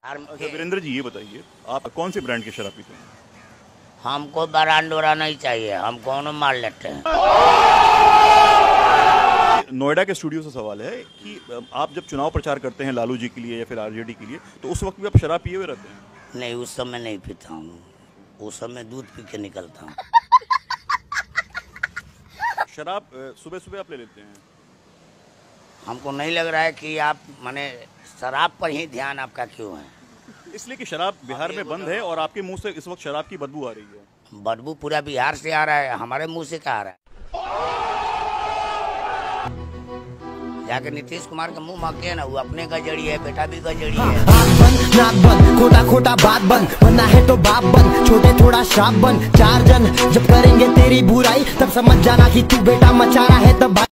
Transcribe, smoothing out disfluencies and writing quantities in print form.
अच्छा वीरेंद्र जी, ये बताइए आप कौन सी ब्रांड की शराब पीते हैं? हमको बरांडोरा नहीं चाहिए, हम कौन मार लेते हैं। नोएडा के स्टूडियो से सवाल है कि आप जब चुनाव प्रचार करते हैं लालू जी के लिए या फिर आरजेडी के लिए, तो उस वक्त भी आप शराब पिए हुए रहते हैं? नहीं, उस समय नहीं पीता हूँ, उस समय दूध पी के निकलता हूँ। शराब सुबह सुबह आप ले लेते हैं? हमको नहीं लग रहा है कि आप माने शराब पर ही ध्यान आपका क्यों है। इसलिए कि शराब बिहार में बंद है और आपके मुंह से इस वक्त शराब की बदबू आ रही है। बदबू पूरा बिहार से आ रहा है, हमारे मुंह से क्या आ रहा है। जाके नीतीश कुमार का मुंह मांगे ना, वो अपने गजड़ी है, बेटा भी गजड़ी है। नाक बंद, खोटा खोटा बात बंद, बनना है तो बाप बन, छोटे थोड़ा श्राप बन। चार जन जब करेंगे तेरी बुराई, तब समझ जाना कि तू बेटा मचा रहा है तब